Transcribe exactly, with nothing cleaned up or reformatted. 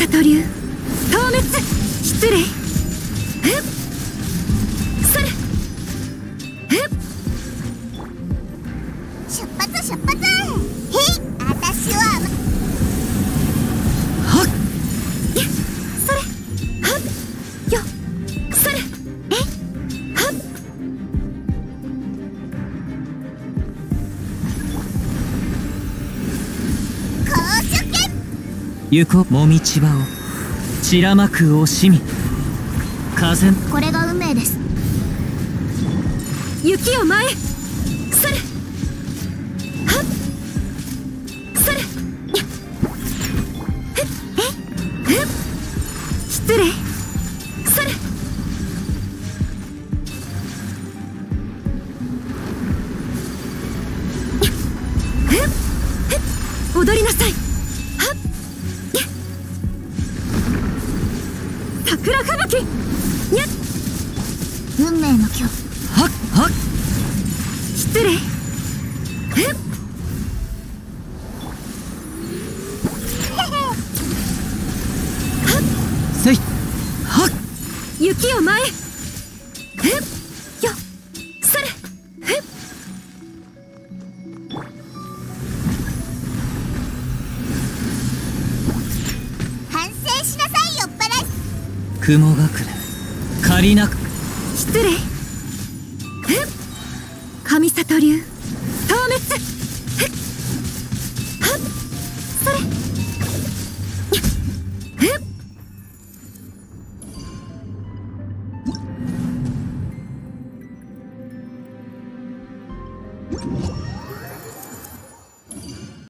里流透滅失礼。ふっそれ。ふっ出発出発。へい、あたしははっやそれ。はっよそれ。えはっ公主権。 行こうもみちばを散らまく惜しみ風。 これが運命です。 雪を前それ。はっそれ。やふっえふっ失礼。それ。やふっふっ踊りなさい。はっや桜吹雪やっ運命の今日。 はっはっ失礼。ふっせいはっ雪を前ふっよそれ。ふっ反省しなさい、酔っ払い。 雲隠れ借りなく失礼。ふっ上里流透滅。ふっはっそれ。やふっ